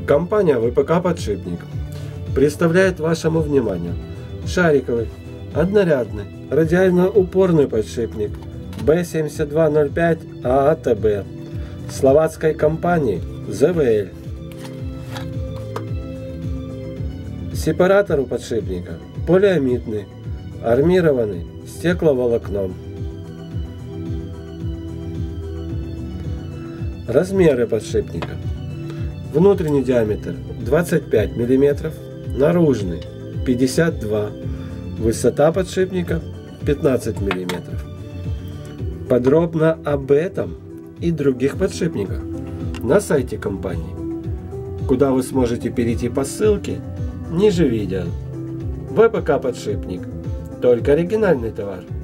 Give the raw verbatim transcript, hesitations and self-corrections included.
Компания ВПК «Подшипник» представляет вашему вниманию шариковый, однорядный, радиально-упорный подшипник бэ семьдесят два ноль пять а а тэ бэ словацкой компании зэ вэ эль. Сепаратор у подшипника полиамидный, армированный стекловолокном. Размеры подшипника. Внутренний диаметр двадцать пять миллиметров, наружный пятьдесят два, высота подшипника пятнадцать миллиметров. Подробно об этом и других подшипниках на сайте компании, куда вы сможете перейти по ссылке ниже видео. ВПК «Подшипник». Только оригинальный товар.